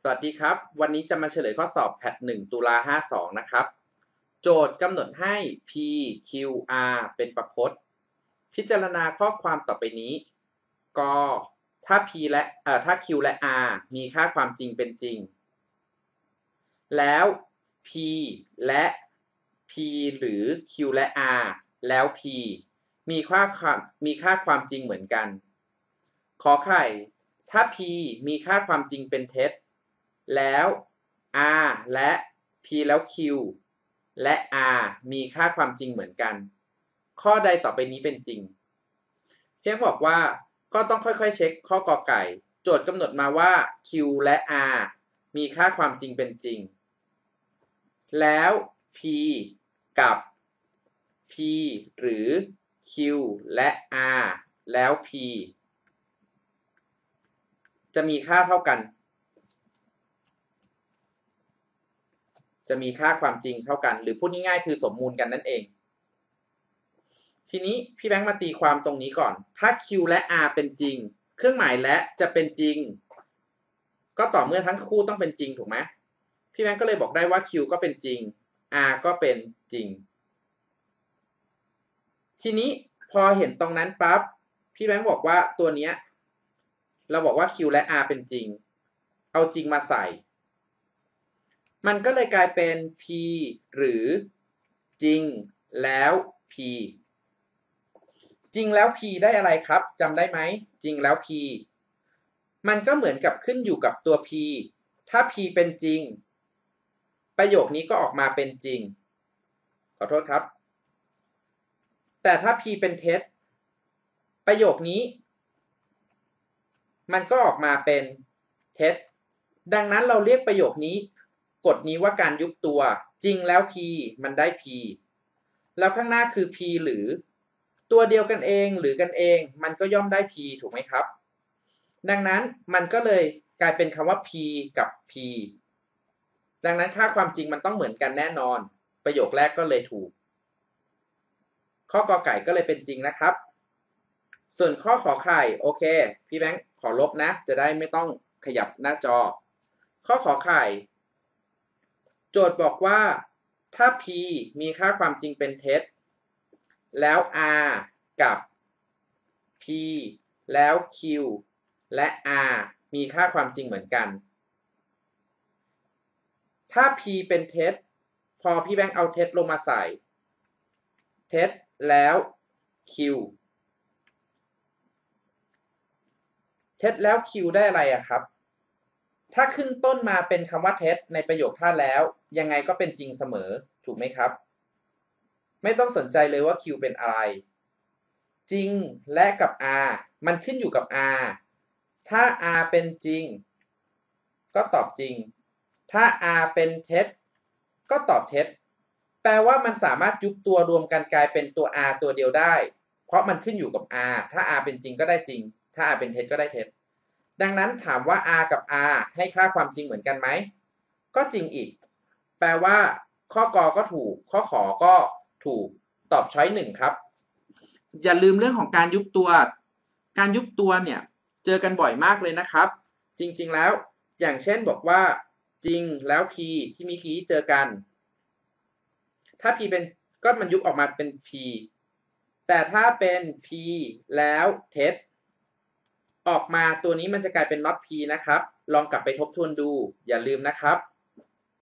สวัสดีครับวันนี้จะมาเฉลยข้อสอบแพท1ตุลา52นะครับโจทย์กำหนดให้ P Q R เป็นประพจน์พิจารณาข้อความต่อไปนี้กถ้า ถ้า Q และ R มีค่าความจริงเป็นจริงแล้ว P และ P หรือ Q และ R แล้ว P มีค่าความจริงเหมือนกันขอไข่ถ้า P มีค่าความจริงเป็นเท็จแล้ว R และ P แล้ว Q และ R มีค่าความจริงเหมือนกันข้อใดต่อไปนี้เป็นจริงเพียงบอกว่าก็ต้องค่อยๆเช็คข้อกอไก่โจทย์กำหนดมาว่า Q และ R มีค่าความจริงเป็นจริงแล้ว P กับ P หรือ Q และ R แล้ว P จะมีค่าเท่ากันจะมีค่าความจริงเท่ากันหรือพูดง่ายๆคือสมมูลกันนั่นเองทีนี้พี่แบงค์มาตีความตรงนี้ก่อนถ้า Q และ R เป็นจริงเครื่องหมายและจะเป็นจริงก็ต่อเมื่อทั้งคู่ต้องเป็นจริงถูกไหมพี่แบงค์ก็เลยบอกได้ว่า Q ก็เป็นจริง R ก็เป็นจริงทีนี้พอเห็นตรงนั้นปั๊บพี่แบงค์บอกว่าตัวเนี้ยเราบอกว่า Q และ R เป็นจริงเอาจริงมาใส่มันก็เลยกลายเป็น P หรือจริงแล้ว P จริงแล้ว P ได้อะไรครับจำได้ไหมจริงแล้ว P มันก็เหมือนกับขึ้นอยู่กับตัว P ถ้า P เป็นจริงประโยคนี้ก็ออกมาเป็นจริงขอโทษครับแต่ถ้า P เป็นเท็จประโยคนี้มันก็ออกมาเป็นเท็จดังนั้นเราเรียกประโยคนี้กฎนี้ว่าการยุบตัวจริงแล้ว P มันได้ P แล้วข้างหน้าคือ P หรือตัวเดียวกันเองหรือกันเองมันก็ย่อมได้ P ถูกไหมครับดังนั้นมันก็เลยกลายเป็นคำว่า P กับ P ดังนั้นค่าความจริงมันต้องเหมือนกันแน่นอนประโยคแรกก็เลยถูกข้อกอไก่ก็เลยเป็นจริงนะครับส่วนข้อขอไข่โอเคพี่แบงค์ขอลบนะจะได้ไม่ต้องขยับหน้าจอข้อขอไข่โจทย์บอกว่าถ้า P มีค่าความจริงเป็นเท็จแล้ว R กับ P แล้ว Q และ R มีค่าความจริงเหมือนกันถ้า P เป็นเท็จพอพี่แบงค์เอาเท็จลงมาใส่เท็จแล้ว Q เท็จแล้ว Q ได้อะไรอะครับถ้าขึ้นต้นมาเป็นคำว่าเท็จในประโยคท่าแล้วยังไงก็เป็นจริงเสมอถูกไหมครับไม่ต้องสนใจเลยว่า Q เป็นอะไรจริงและกับ R มันขึ้นอยู่กับ R ถ้า R เป็นจริงก็ตอบจริงถ้า R เป็นเท็จก็ตอบเท็จแปลว่ามันสามารถยุบตัวรวมกันกลายเป็นตัว R ตัวเดียวได้เพราะมันขึ้นอยู่กับ R ถ้า R เป็นจริงก็ได้จริงถ้า R เป็นเท็จก็ได้เท็จดังนั้นถามว่า R กับ R ให้ค่าความจริงเหมือนกันไหมก็จริงอีกแปลว่าข้อกอก็ถูกข้อขอก็ถูกตอบช้อย1ครับอย่าลืมเรื่องของการยุบตัวการยุบตัวเนี่ยเจอกันบ่อยมากเลยนะครับจริงๆแล้วอย่างเช่นบอกว่าจริงแล้ว P ที่เมื่อกี้เจอกันถ้า P เป็นก็มันยุบออกมาเป็น P แต่ถ้าเป็น P แล้วเท็จออกมาตัวนี้มันจะกลายเป็น not P นะครับลองกลับไปทบทวนดูอย่าลืมนะครับ